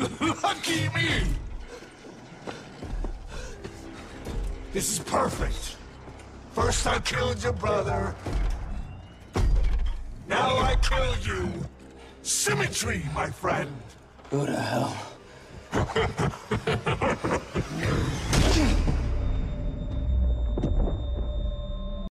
Lucky me! This is perfect. First I killed your brother. Now I kill you. Symmetry, my friend. Who the hell?